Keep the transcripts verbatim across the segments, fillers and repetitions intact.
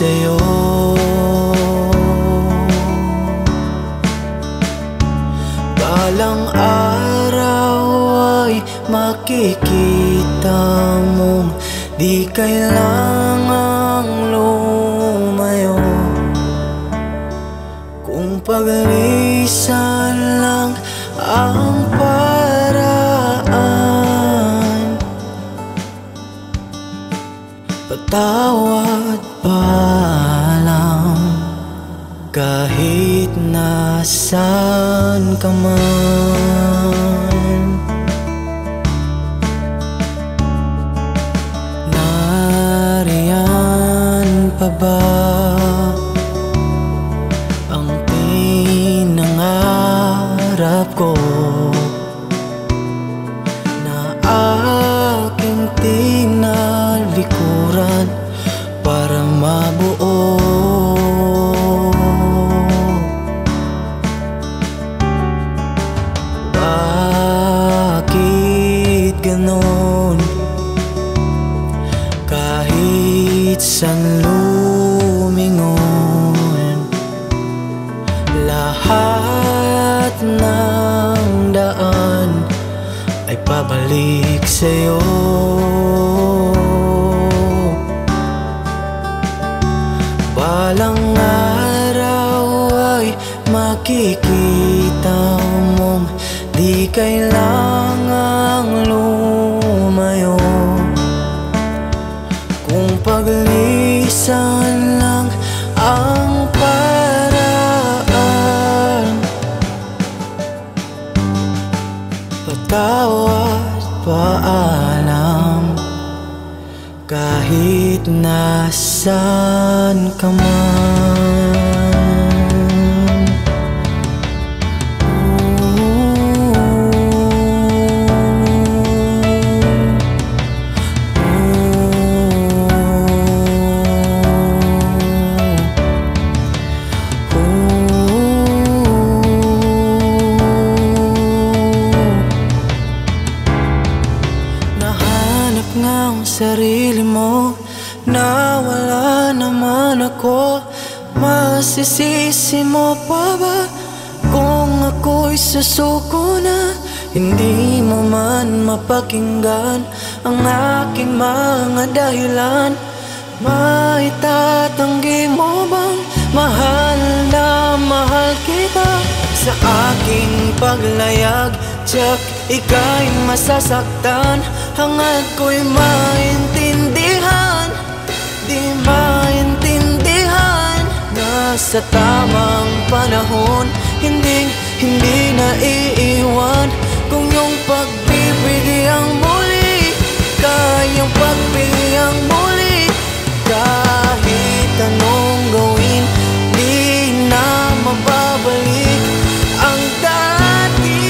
sa'yo. Balang araw ay makikita mong di kailangang lumayo. Kung paglisan lang ang paraan, patawad, paalam, kahit nasaan ka man. Nariyan pa ba ang pinangarap ko na aking tinalikuran para mabuo? Bakit ganon? Kahit saan lumingon, lahat ng daan ay pabalik sa'yo. Balang araw ay makikita mong di kailangang lumayo. Kung paglisan lang ang paraan, patawad, paalam, kahit nasaan ka man. Ngang sarili mo, nawala naman ako. Masisisi mo pa ba kung ako'y susuko na? Hindi mo man mapakinggan ang aking mga dahilan. Maitatanggi mo bang mahal na mahal kita? Sa aking paglayag, tiyak ika'y masasaktan. Hangad ko'y maintindihan, di maintindihan na sa tamang panahon hindi, hindi na iiwan. Kung yung pagbibigyang muli, kayang pagbigyang muli, kahit anong gawin, di na mababalik ang dati.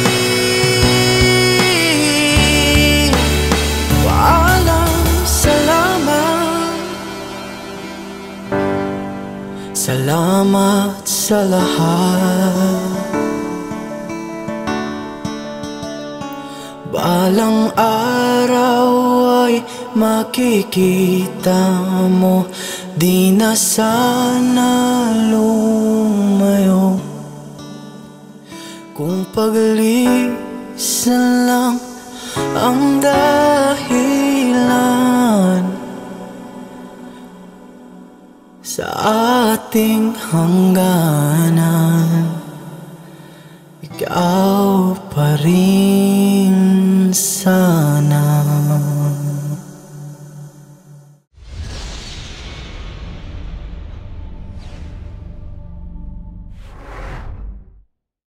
Salamat sa lahat. Balang araw ay makikita mo di na sana lumayo. Kung paglisan lang ang dahilan sa ating hangganan, ikaw pa rin sana.